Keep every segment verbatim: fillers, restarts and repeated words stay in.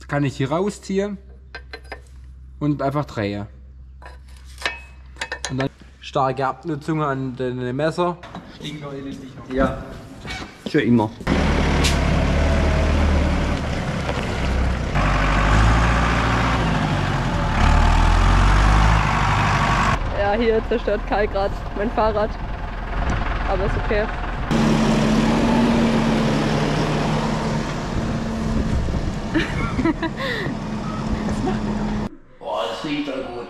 kann ich hier rausziehen und einfach drehen. Und dann starke Abnutzung an den Messer. Stinker elendig. Ja, für immer. Ja, hier zerstört Kai gerade mein Fahrrad. Aber ist okay. Boah, das riecht doch gut.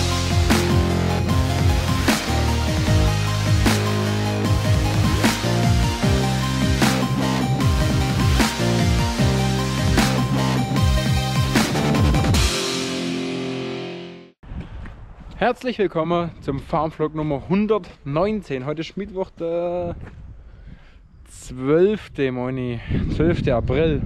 Herzlich willkommen zum Farmvlog Nummer hundertneunzehn. Heute ist Mittwoch, der zwölfte Moni, zwölfte April.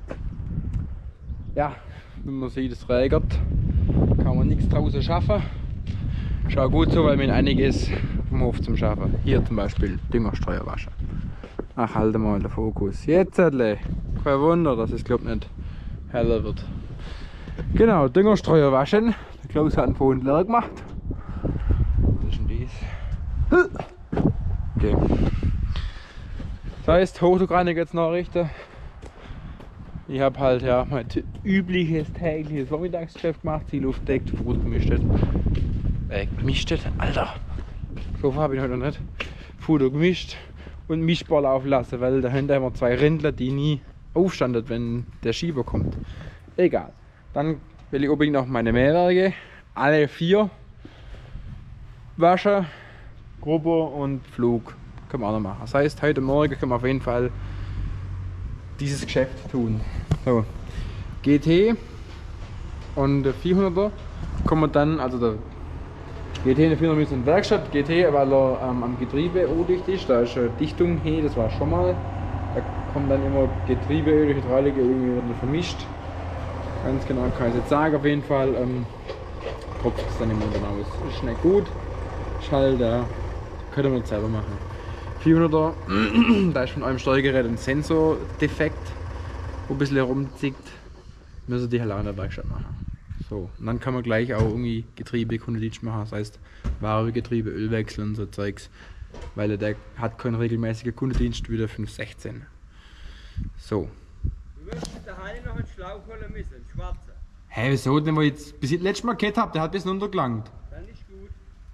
Ja, wie man sieht, es regnet. Kann man nichts draußen schaffen. Schau gut so, weil mir einiges vom Hof zum Schaffen. Hier zum Beispiel Düngerstreuer waschen. Ach, halte mal den Fokus. Jetzt, kein Wunder, dass es glaub nicht heller wird. Genau, Düngerstreuer waschen. Der Klaus hat einen vorhin leer gemacht. Was ist denn dies? Okay. Das heißt, Hochografik jetzt nachrichten. Ich habe halt ja mein übliches tägliches Vormittagsgeschäft gemacht. Die Luft deckt, Futter gemischt. Äh, gemischt? Alter! So habe ich heute noch nicht. Futter gemischt und Mischball laufen lassen, weil dahinter haben wir zwei Rindler, die nie aufstanden, wenn der Schieber kommt. Egal. Dann will ich unbedingt noch meine Mähwerke, alle vier waschen, Gruppe und Flug können wir auch noch machen. Das heißt, heute Morgen können wir auf jeden Fall dieses Geschäft tun. So, G T und der vierhunderter kommen wir dann, also der G T und der vierhunderter müssen in die Werkstatt. G T, weil er ähm, am Getriebe undicht ist, da ist eine Dichtung hier, das war schon mal. Da kommt dann immer Getriebeöl, Hydrauliköl irgendwie wird vermischt. Ganz genau kann ich jetzt sagen, auf jeden Fall ähm, tropft es dann immer dann aus. Ist nicht gut, ist halt, ja, könnte man nicht selber machen. vierhunderter, da ist von einem Steuergerät ein Sensor defekt, wo ein bisschen herumzieht, müssen die halt auch in der Werkstatt machen. So, und dann kann man gleich auch irgendwie Getriebe, Kundendienst machen, das heißt Ware, Getriebe, Ölwechsel und so Zeugs, weil der hat keinen regelmäßigen Kundendienst wie der fünf sechzehn. So. Du wirst daheim noch einen Schlauch holen müssen, einen schwarzen. Hä, hey, wieso? Den wir jetzt bis jetzt letztes Mal gehabt haben, der hat ein bisschen untergelangt. Dann ist gut.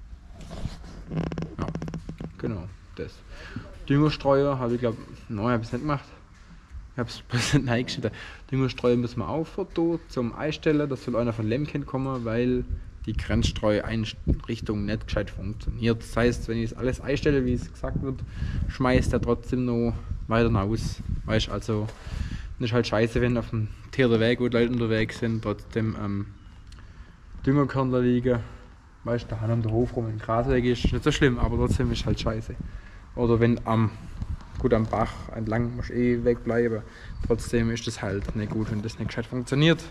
Ja, genau, das. Düngerstreuer habe ich glaube, nein, habe ich es nicht gemacht. Ich habe es ein bisschen eingeschnitten. Düngerstreuer müssen wir auch tun zum Einstellen. Das soll einer von Lemken kommen, weil die Grenzstreueinrichtung nicht gescheit funktioniert. Das heißt, wenn ich es alles einstelle, wie es gesagt wird, schmeißt er trotzdem noch weiter raus. Weißt also, das ist halt scheiße, wenn auf dem Tierder Weg, wo die Leute unterwegs sind, trotzdem ähm, Düngerkörner liegen. Weißt du, da um den Hof rum ein Grasweg ist, nicht so schlimm, aber trotzdem ist halt scheiße. Oder wenn am, gut am Bach entlang musst du eh wegbleiben, trotzdem ist das halt nicht gut, wenn das nicht gescheit funktioniert.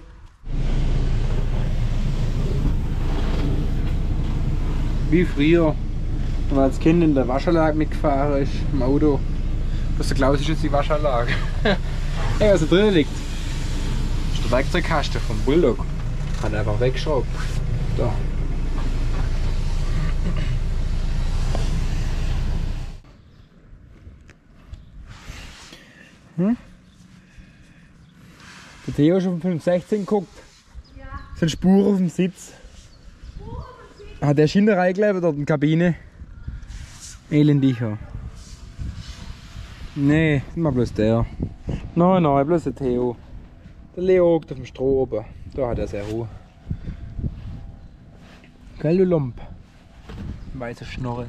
Wie früher, wenn man als Kind in der Waschanlage mitgefahren ist, im Auto. Das der Klaus ist jetzt die Waschanlage. Hey, was da drin liegt, ist der Werkzeugkasten vom Bulldog. Kann einfach wegschrauben. Da. Hm? Der Theo schon von fünf sechzehn geguckt. Ja. Sind Spuren auf dem Sitz. Spuren auf dem Sitz? Hat der Schiene reingeklebt dort in die Kabine? Elendiger. Nee, immer bloß der. Nein, nein, bloß der Theo. Der Leo hockt auf dem Stroh oben. Da hat er sehr Ruhe. Gell, du Lump? Weißer Schnorres.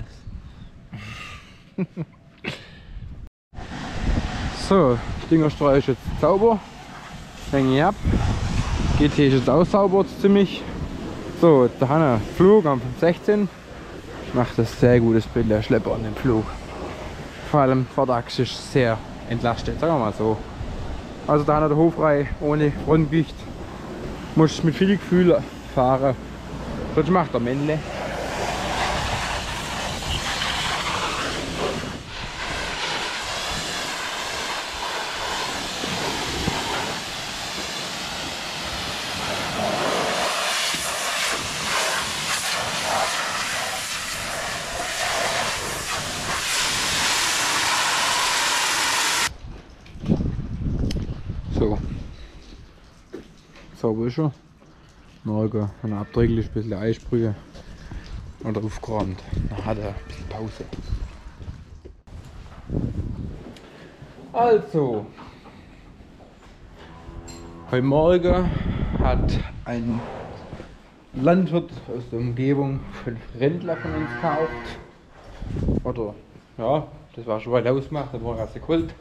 So, Düngerstreuer ist jetzt sauber. Hänge ich ab. G T ist jetzt auch sauber ziemlich. So, der Hanna Flug am fünf sechzehn. Macht das sehr gutes Bild, der Schlepper an dem Flug. Vor allem Vorderachse ist sehr entlastet, sagen wir mal so. Also da hat der Hofrei ohne Frontgewicht. Muss mit viel Gefühl fahren. Sonst macht er Männle. So. Sauber ist er. Morgen ein abträglich ein bisschen Eisbrühe oder aufgeräumt. Dann hat er ein bisschen Pause. Also, heute Morgen hat ein Landwirt aus der Umgebung fünf Rindler von uns gekauft. Oder, ja, das war schon weit ausgemacht, da war er geholt.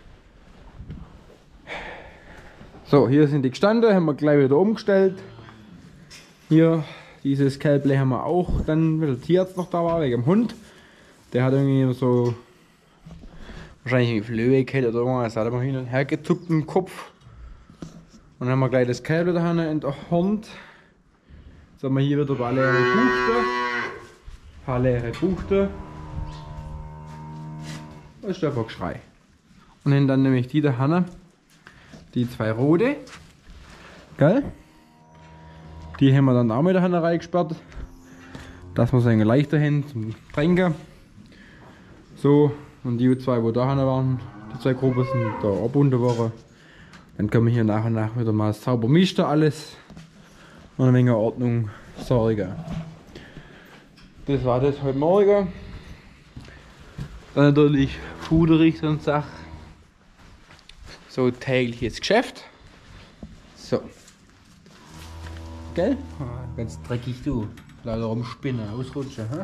So, hier sind die gestanden, haben wir gleich wieder umgestellt. Hier, dieses Kälble haben wir auch dann, weil der Tierarzt noch da war, wegen dem Hund. Der hat irgendwie so, wahrscheinlich Flöhe gehabt oder irgendwas, hat er mal hin und her gezuckt im Kopf. Und dann haben wir gleich das Kälble da in der Hand. Jetzt haben wir hier wieder ein paar leere Buchten. Ein paar leere Buchten. Das ist einfach Geschrei. Und dann, dann nämlich die da Hanne. Die zwei rote, gell? Die haben wir dann auch mit der Hand reingesperrt, dass wir es leichter haben zum Trinken. So, und die zwei, die da waren, die zwei Gruppen sind da abgebunden worden. Dann können wir hier nach und nach wieder mal sauber mischen alles und eine Menge Ordnung sorgen. Das war das heute Morgen. Dann natürlich Fuderrichter und Sachen. So tägliches Geschäft. So. Gell? Ah, ganz dreckig du. Leider rumspinnen, ausrutschen. Hä?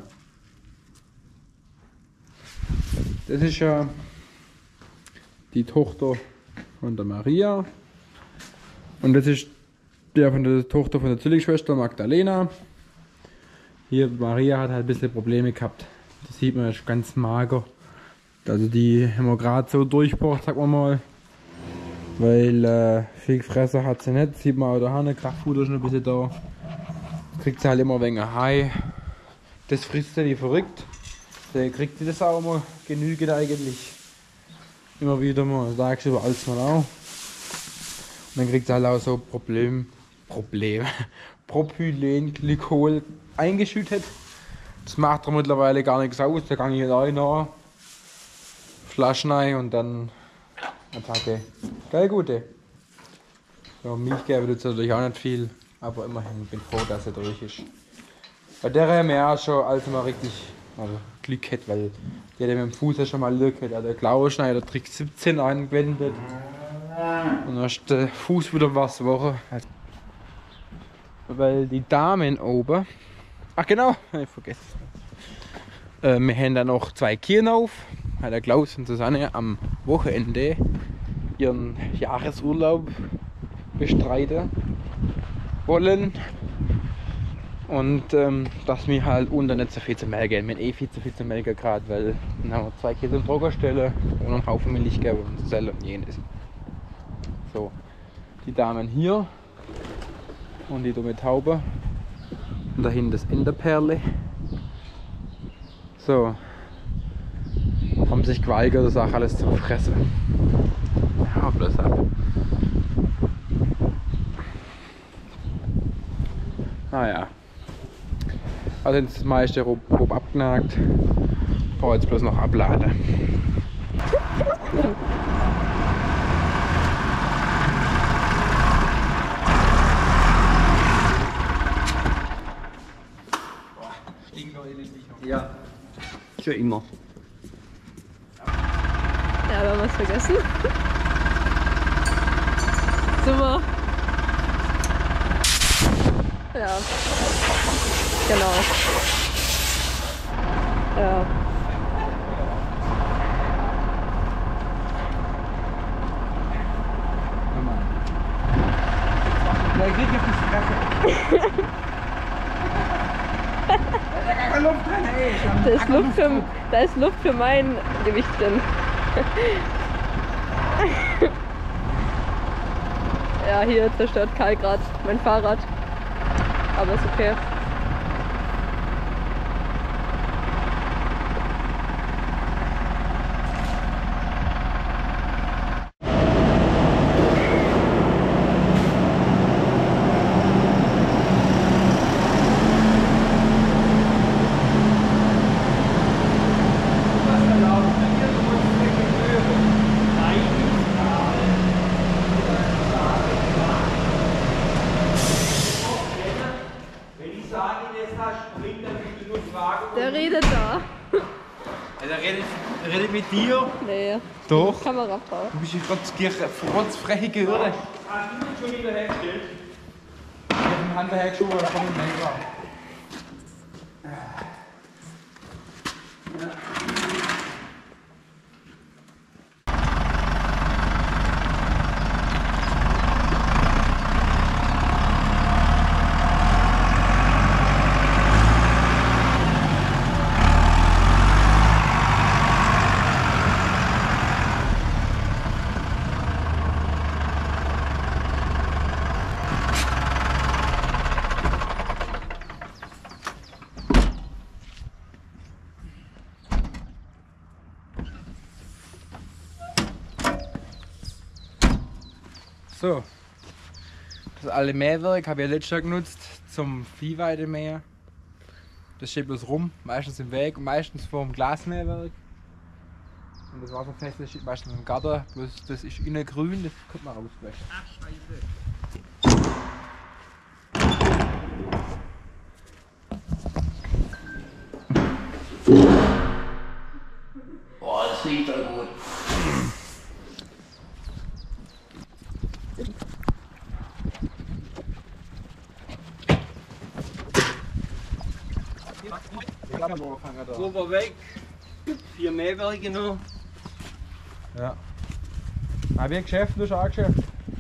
Das ist ja die Tochter von der Maria. Und das ist der von der Tochter von der Zwillingsschwester Magdalena. Hier Maria hat halt ein bisschen Probleme gehabt. Das sieht man, ist ganz mager. Also die haben wir gerade so durchgebracht, sagen wir mal. Weil äh, viel gefressen hat sie nicht, sieht man auch da Hanne, Kraftfutter ist noch ein bisschen da. Kriegt sie halt immer ein wenig Hai. Das frisst sie wie verrückt. Da kriegt sie das auch immer genügend eigentlich. Immer wieder mal, tagsüber alles mal auch. Und dann kriegt sie halt auch so Problem, Problem, Propylenglykol eingeschüttet. Das macht er mittlerweile gar nichts aus, da kann ich hier rein nach. Flaschen rein und dann Attacke. Geil, gute. So, Milch geben tut natürlich auch nicht viel, aber immerhin bin ich froh, dass er durch ist. Bei der haben wir auch schon also mal richtig also Glück gehabt, weil der hat mit dem Fuß ja schon mal Glück gehabt. Also der Klauenschneider Trick siebzehn angewendet und dann ist der Fuß wieder was Woche. Weil die Damen oben, ach genau, ich vergesse es. Äh, wir haben dann noch zwei Kinder auf. Der Klaus und Susanne am Wochenende ihren Jahresurlaub bestreiten wollen. Und ähm, dass wir halt unter nicht so viel zu melken. Wir haben eh viel zu viel zu melken gerade, weil dann haben wir zwei Kinder im Druckerstelle und einen Haufen Milch geben und Zelle und jenes. So, die Damen hier und die dumme Taube. Und dahin das Enderperle. So. Haben sich geweigert, das auch alles zu fressen. Ja, bloß ab. Naja. Also jetzt das meiste grob abgenagt. Ich brauche jetzt bloß noch abladen. Ja, schon immer. Ja, wir haben was vergessen. Super. Ja. Genau. Ja. Der geht auf die Fresse. Da ist keine Luft drin, ey. Da ist Luft für, da ist Luft für mein Gewicht drin. Ja, hier zerstört Kai gerade mein Fahrrad. Aber ist okay. mit dir. Nee. Doch. Kamerafrau. Du bist eine rotzfreche Gehirne. Hast du mich schon wieder hergestellt? Ich hab den Hand hergeschoben, aber komm nicht mehr. So, das alte Mähwerk habe ich ja letztes Jahr genutzt zum Viehweidemähen. Das steht bloß rum, meistens im Weg und meistens vor dem Glasmähwerk. Und das Wasserfest das steht meistens im Garten, bloß das ist innen grün, das kommt man ausbrechen. Ach, scheiße. Boah, das riecht doch gut. Super weg. Vier Mähwerke noch. Ja. Hab ich ein Geschäft, du hast auch ein Geschäft.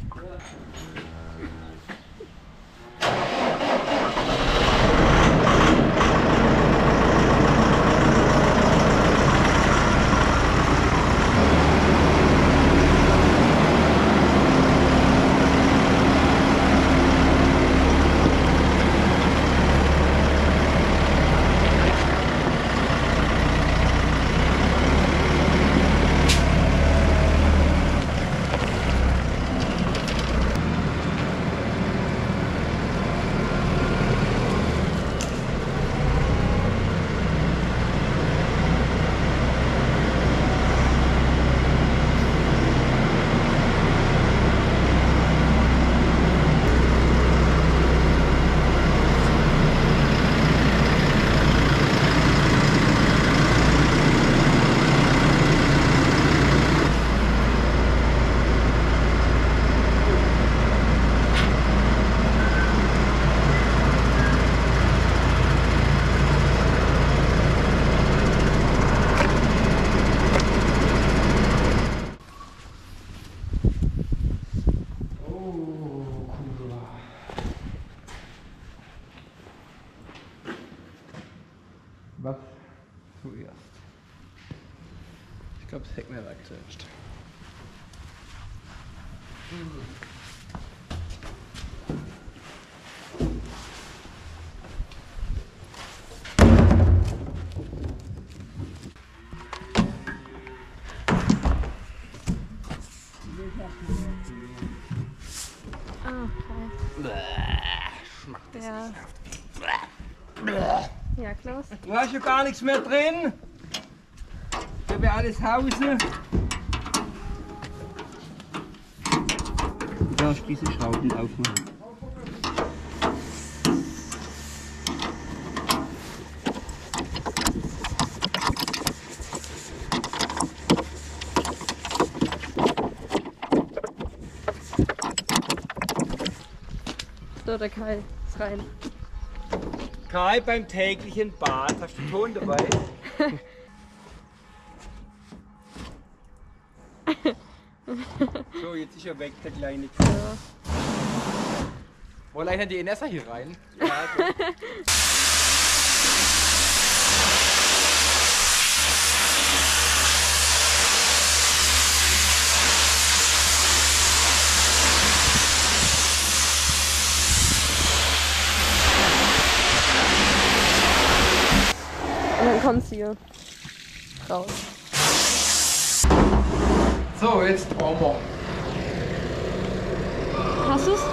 Was zuerst? Ich glaube, das Heckmehrwerk zuerst. Ah, okay. Ja. Ja, Klaus. Du hast ja gar nichts mehr drin. Hier wäre alles Hause. Da Spieße Schrauben aufmachen. So, der Kai ist rein. Kai beim täglichen Bad. Hast du Ton dabei? So, jetzt ist er weg, der kleine Kai. Ja. Wollen eigentlich die Inessa hier rein? Ja, so. Und dann kommt sie hier raus. So, jetzt brauchen wir. Hast du's?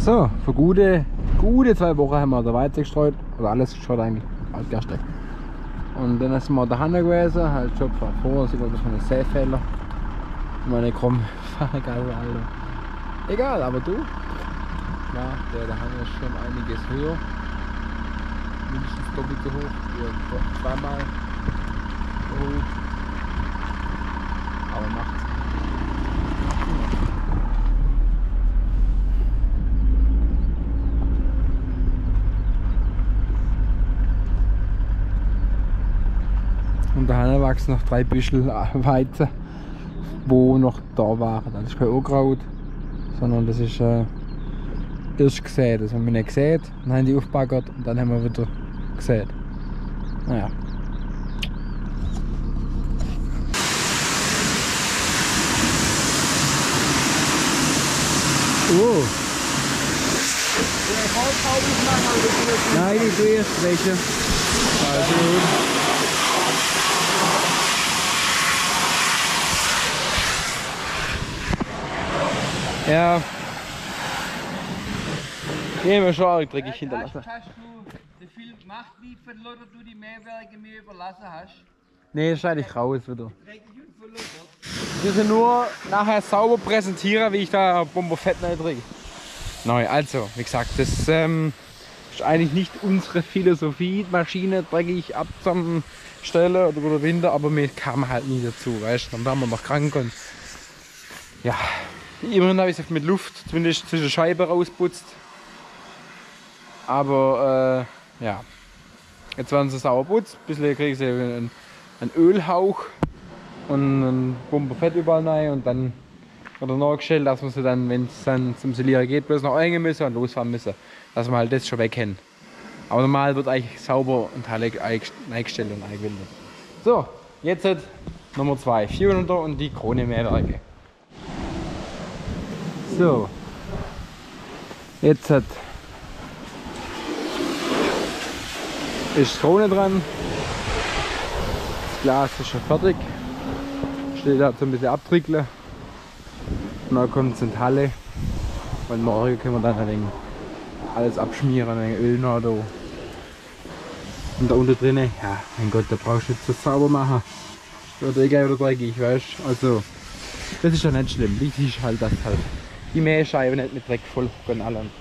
So, für gute, gute zwei Wochen haben wir da weiter gestreut. Oder alles gestreut eigentlich, als Gerste. Und dann ist mal der Hand gewesen, halt schon vor, sie war das ein Säfehler. Ich meine, komm, fahr egal, Alter. Egal, aber du? Ja, der, der Hang ist schon einiges höher. Mindestens doppelt so hoch, ja, zweimal so hoch. Aber macht's. Und daheim wachsen noch drei Büschel Weizen, wo noch da waren. Das ist kein Unkraut, sondern das ist äh, erst gesät. Das haben wir nicht gesät, dann haben die aufgebaggert und dann haben wir wieder gesät. Naja. Oh! Nein, ich tue erst welche. Also. Ja. Die haben wir schon arg dreckig hinterlassen. Hast du so viel gemacht, wie verloren du die Mehrwerke mir überlassen hast? Nee, das scheide ich raus wieder. Dreckig und verloren? Wir sind nur nachher sauber präsentieren, wie ich da Bomber Fett reinträge. Neu, also, wie gesagt, das ähm, ist eigentlich nicht unsere Philosophie, Maschine dreckig abzustellen oder über Winter, aber wir kamen halt nie dazu, weißt du, dann waren wir noch krank und ja. Immerhin habe ich es mit Luft zumindest zwischen der Scheibe rausputzt. Aber äh, ja, jetzt werden sie sauber putzt, ein bisschen kriegen sie einen, einen Ölhauch und einen Bomber Fett überall rein und dann wird er nachgestellt, dass wir sie dann, wenn es dann zum Silieren geht, bloß noch eingehen müssen und losfahren müssen. Dass wir halt das schon weg haben. Aber normal wird eigentlich sauber und halt eingestellt und eingewendet. So, jetzt halt Nummer zwei, vierhunderter und die Krone Mehrwerke. So, jetzt hat ist die Krone dran, das Glas ist schon fertig, steht da so ein bisschen abtrickeln und dann kommt es in die Halle und morgen können wir dann ein wenig alles abschmieren, ein wenig Öl noch da. Und da unten drinnen, ja mein Gott, da brauchst du nicht so sauber machen, wird egal oder dreckig, weißt du, also das ist ja nicht schlimm, wichtig ist halt, dass halt die Mähscheibe nicht mit Dreck voll von allem.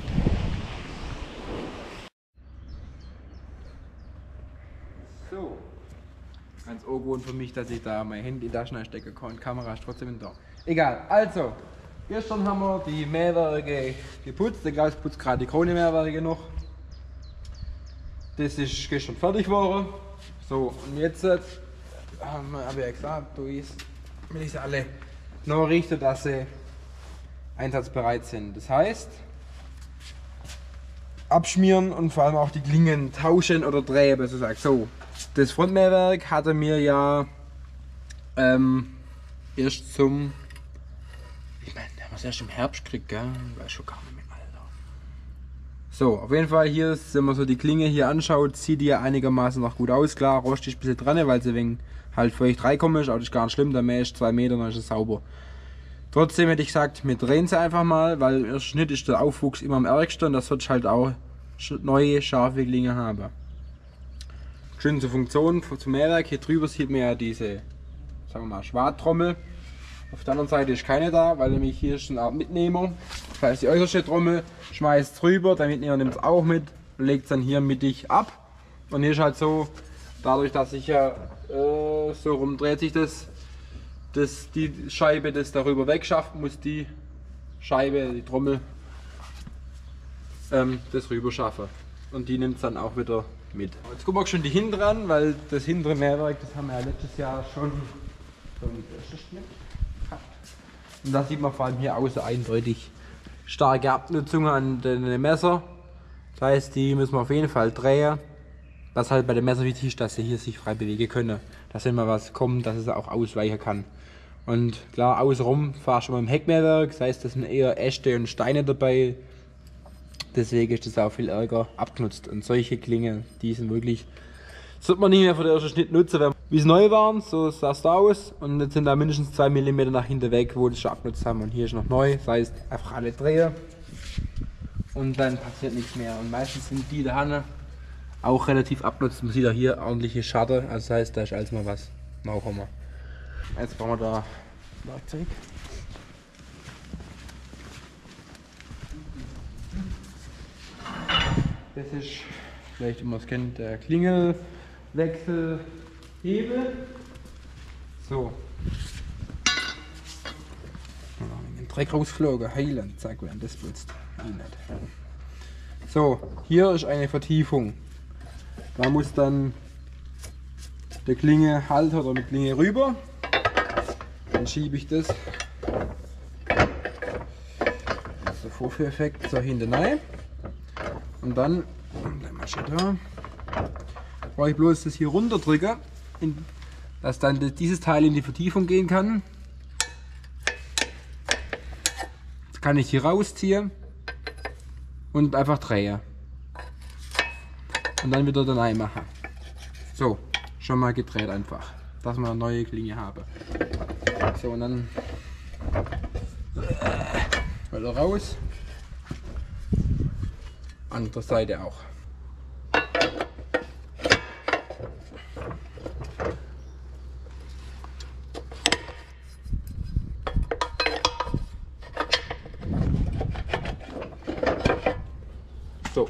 So, ganz ungewohnt für mich, dass ich da mein Handy in die Tasche stecken kann. Die Kamera ist trotzdem da. Egal, also, gestern haben wir die Mähwerke geputzt. Der Klaus putzt gerade die Krone Mähwerke noch. Das ist gestern fertig geworden. So, und jetzt äh, habe ich ja gesagt, du ist, will ich sie alle noch richten, dass sie einsatzbereit sind. Das heißt, abschmieren und vor allem auch die Klingen tauschen oder drehen, besser gesagt. So, das Frontmähwerk hatte mir ja ähm, erst zum, ich meine, haben wir es erst im Herbst gekriegt, gell? Ich weiß schon gar nicht mehr, Alter. So, auf jeden Fall hier, ist, wenn man so die Klinge hier anschaut, sieht die ja einigermaßen noch gut aus. Klar, Rost ist ein bisschen dran, weil sie wegen halt feucht reinkommen ist, aber das ist gar nicht schlimm, der Mäh ist zwei Meter, dann ist es sauber. Trotzdem hätte ich gesagt, wir drehen sie einfach mal, weil im Schnitt ist der Aufwuchs immer am ärgsten und das wird halt auch neue, scharfe Klinge haben. Schön zur Funktion, zum Mähwerk, hier drüber sieht man ja diese, sagen wir mal, Schwarttrommel. Auf der anderen Seite ist keine da, weil nämlich hier ist eine Art Mitnehmer. Das heißt, die äußerste Trommel schmeißt es drüber, der Mitnehmer nimmt es auch mit, legt es dann hier mittig ab. Und hier ist halt so, dadurch, dass sich ja äh, so rum dreht sich das, dass die Scheibe das darüber wegschafft, muss die Scheibe, die Trommel, ähm, das rüber schaffen. Und die nimmt es dann auch wieder mit. Jetzt gucken wir schon die hintere an, weil das hintere Mähwerk, das haben wir ja letztes Jahr schon und da sieht man vor allem hier außen eindeutig starke Abnutzungen an den Messer. Das heißt, die müssen wir auf jeden Fall drehen. Was halt bei dem Messer wichtig ist, dass sie hier sich frei bewegen können. Dass wenn mal was kommt, dass es auch ausweichen kann. Und klar, außenrum fahrst du mal im Heckmähwerk, das heißt, das sind eher Äste und Steine dabei. Deswegen ist das auch viel ärger abgenutzt. Und solche Klingen, die sind wirklich, das wird man nicht mehr für den ersten Schnitt nutzen. Wie es neu waren, so sah es da aus. Und jetzt sind da mindestens zwei Millimeter nach hinten weg, wo das schon abgenutzt haben. Und hier ist noch neu, das heißt, einfach alle drehen. und dann passiert nichts mehr. Und meistens sind die da Hanne auch relativ abnutzt. Man sieht ja hier ordentliche Schatten, also das heißt, da ist alles mal was. Machen wir. Jetzt brauchen wir da Werkzeug. Das ist, vielleicht wenn man es kennt, der Klingelwechselhebel. So. Den Dreck rausgeflogen, heilen, zack, wenn das blitzt. So, hier ist eine Vertiefung. Da muss dann der Klingehalter oder die Klinge rüber. Dann schiebe ich das. Das ist der Vorführeffekt so hinten rein. Und dann, dann mach ich da, brauche ich bloß das hier runter drücken, dass dann dieses Teil in die Vertiefung gehen kann. Das kann ich hier rausziehen und einfach drehen. Und dann wieder da rein machen. So, schon mal gedreht einfach, dass wir eine neue Klinge haben. So, und dann wieder raus. Andere Seite auch. So.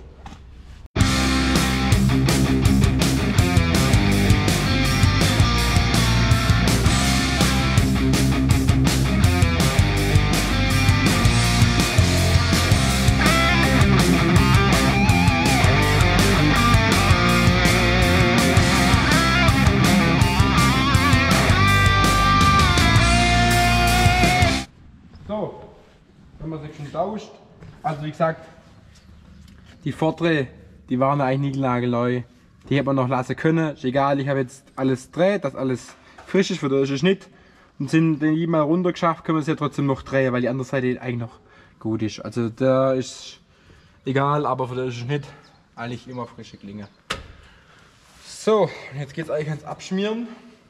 So, wenn man sich schon tauscht, also wie gesagt, die vordere, die waren eigentlich nagelneu, die hätte man noch lassen können, ist egal, ich habe jetzt alles gedreht, dass alles frisch ist für den Schnitt und sind den die mal runter geschafft, können wir es ja trotzdem noch drehen, weil die andere Seite eigentlich noch gut ist. Also da ist egal, aber für den Schnitt eigentlich immer frische Klinge. So, jetzt geht es eigentlich ans Abschmieren,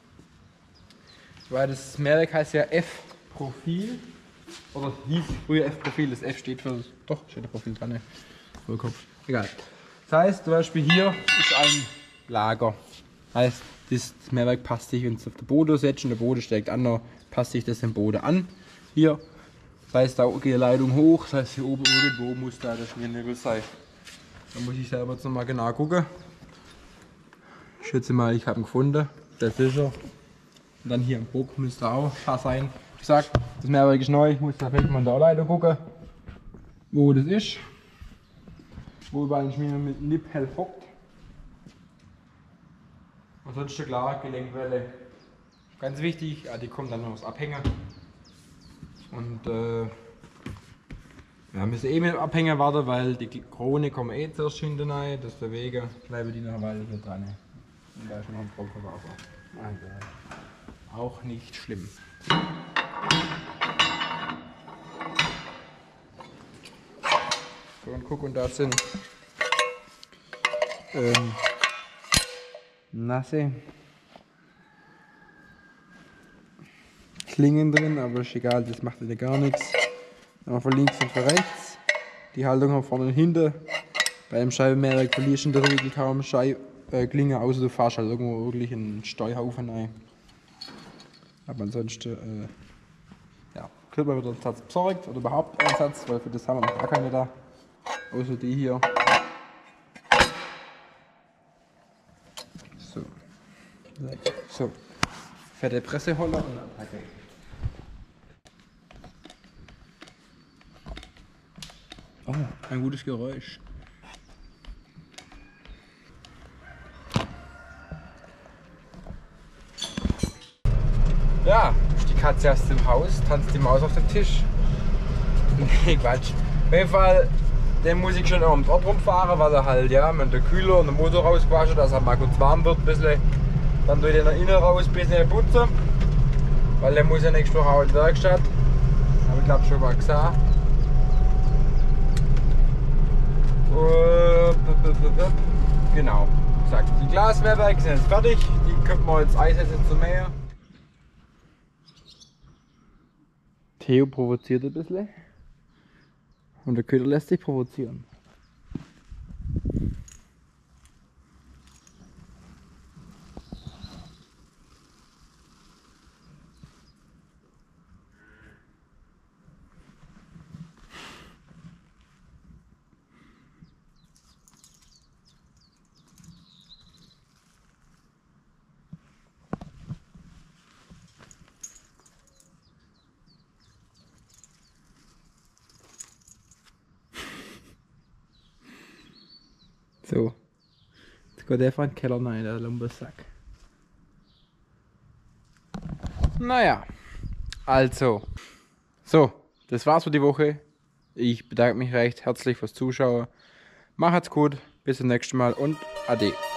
weil das Mehrwerk heißt ja F-Profil. Oder hieß früher F-Profil, das F steht für, doch, steht der Profil dran, ne? Vollkopf. Egal. Das heißt, zum Beispiel hier ist ein Lager. Heißt, das Mehrwerk passt sich, wenn es auf den Boden setzt und der Boden steigt an, dann passt sich das dem Boden an. Hier. Das heißt, da geht die Leitung hoch, das heißt, hier oben irgendwo muss da der Schmiernagel sein. Da muss ich selber jetzt nochmal genau gucken. Ich schätze mal, ich habe ihn gefunden. Das ist er. Und dann hier im Bock müsste auch da sein. Wie gesagt, das Mehrwerk ist neu, ich muss da vielleicht mal in der Anleitung gucken, wo das ist. Wo überall ein Schmier mit Niphel hockt. Ansonsten klar, Gelenkwelle. Ganz wichtig, ja, die kommt dann noch aus Abhänger. Und äh, wir müssen eh mit dem Abhänger warten, weil die Krone kommen eh zuerst hinten rein, deswegen bleiben die noch eine Weile hier dran. Und da ist noch ein Tropfen Wasser. Also, auch nicht schlimm. So, und guck, und da sind ähm, nasse Klingen drin, aber ist egal, das macht ja gar nichts. Aber von links und von rechts. Die Haltung haben vorne und hinten. Bei einem Scheibenmehrwerk verlierst du in der Regel kaum Schei äh, Klinge, außer du fährst halt irgendwo wirklich einen Steuhaufen rein. Aber ansonsten, äh, ja, kriegt man wieder einen Satz besorgt oder überhaupt einen Satz, weil für das haben wir noch gar keine da. Außer die hier. So. So. Fette Presseholler und Attacke. Oh, ein gutes Geräusch. Ja, ist die Katze erst im Haus, tanzt die Maus auf den Tisch. Nee, Quatsch. Auf jeden Fall, den muss ich schon am Ort rumfahren, weil er halt, ja, mit der Kühler und dem Motor rausgewaschen, dass er mal kurz warm wird, ein bisschen. Dann tue ich den nach innen raus, ein bisschen putzen, weil der muss ja nächste Woche auch in die Werkstatt. Habe ich glaube schon mal gesagt. Genau, wie gesagt, die Glasmehrwerke sind jetzt fertig, die könnten wir jetzt einsetzen zum Mähen. Theo provoziert ein bisschen. Und der Köder lässt sich provozieren. So, jetzt geht einfach in den Keller rein, der Lumbersack. Naja, also, so, das war's für die Woche. Ich bedanke mich recht herzlich fürs Zuschauen. Macht's gut, bis zum nächsten Mal und ade.